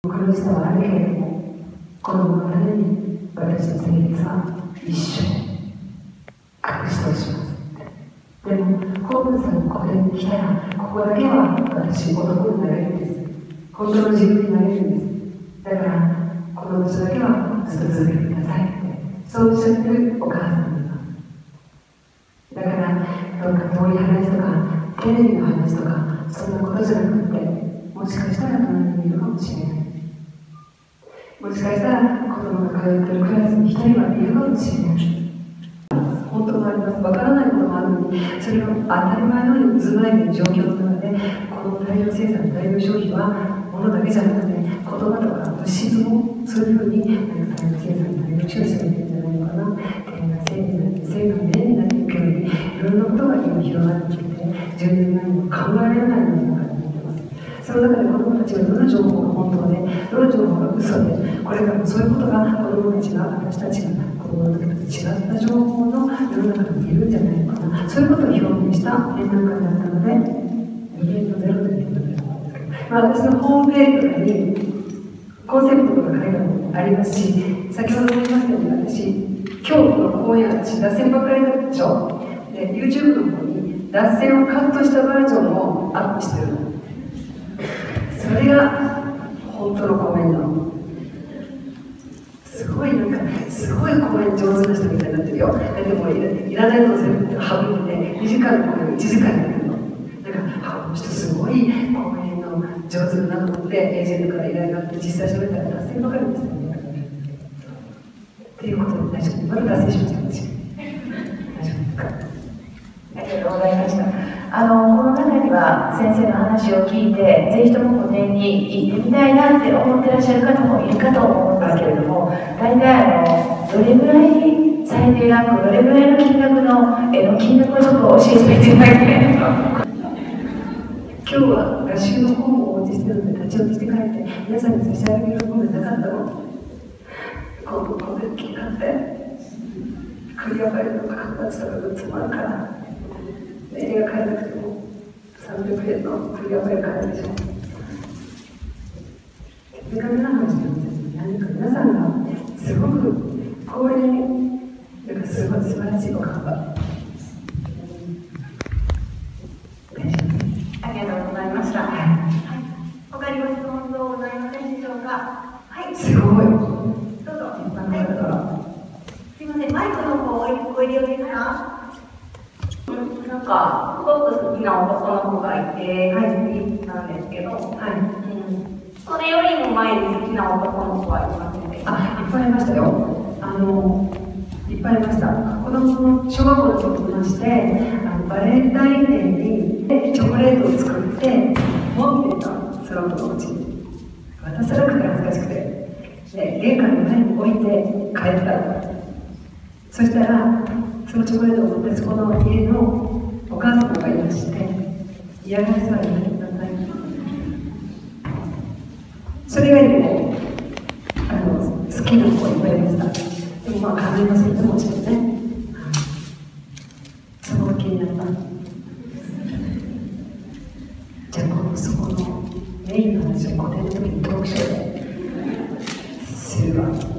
苦しさはあるけれども、子供のために私の性別は一生隠し通します。でも、ホームズさんのここに来たら、ここだけは私、男になれるんです。本当の自分になれるんです。だから、この場所だけはずっと続けてくださいって、そうおっしゃってるお母さんがいます。だから、どうか遠い話とか、テレビの話とか、そんなことじゃなくて、もしかしたら隣にいるかもしれない。もしかしたら子供が通っているクラスに一人はいるかもしれない。本当もあります。わからないこともあるのに、それが当たり前のように渦巻いている状況の中で、この大量生産、大量消費は物だけじゃなくて、言葉とか物質もそういうふうに大量生産、大量消費されているんじゃないのかな。点が正になって、正が面になっていくように、いろんなことが今広がってきて、10年前にも考えられないような中になっています。その中で子供たちはどの情報が本当で、どの情報が嘘で、これからもそういうことが子供たちが、私たちが子供の時と違った情報の世の中にいるんじゃないのかな。そういうことを表現した展覧会だったので、2年のゼロということで、私のホームページとかにコンセプトとか書いてありますし、先ほども言いましたように、私、今日の講演、私、脱線ばっかりだったでしょ。で、YouTube の方に脱線をカットしたバージョンをアップしてるの。それが本当の講演なの。すごい講演上手な人みたいになってるよ。でもいらないの全部省いて、2時間の講演を1時間やってるの。だから、この人すごい講演の上手だなと思って、エージェントから依頼があって、実際喋ったら脱線ばかりですよね。っていうことで大丈夫。まだ脱線しました、私。大丈夫ですか。 ありがとうございました。この中には先生の話を聞いて、ぜひとも個展に行ってみたいなって思ってらっしゃる方もいるかと思うんですけれども、大体どれぐらい最低ランク、どれぐらいの金額の金額をちょっと教えていただきたいなと。 今日は画集の本をお持ちしてるので立ち寄って帰って皆さんに差し上げるものじゃなかったの。今度これ気になってクリアファイルとか形とかがつまるから映画買えなくても300円のクリアファイル買えるでしょ。手紙の話なんですよ。何か皆さんがすごく公園になんかすごい素晴らしいお看板。 ありがとうございました。他にご質問等ございませんでしょうか。はい。 すごい。 どうぞ。すみません、マイクの方おいでよですか。なんかすごく好きな男の子がいて、好きなんですけど、それよりも前に好きな男の子はいませんでした。 いっぱいいましたよ。いっぱいいました。子供の小学校の時にいまして、バレンタインデーにチョコレートを作って持っていたその子のうちに。私は恥ずかしくて、玄関の前に置いて帰ったの。そしたら、そのチョコレートを持ってそこの家のお母様がいまして、嫌がらせはやめてください。それ以外にも好きな子がいっぱいいました。でも構いませんね、もちろんね。その気になった。じゃあそこのメインの話を個展の時にトークショーでするわ。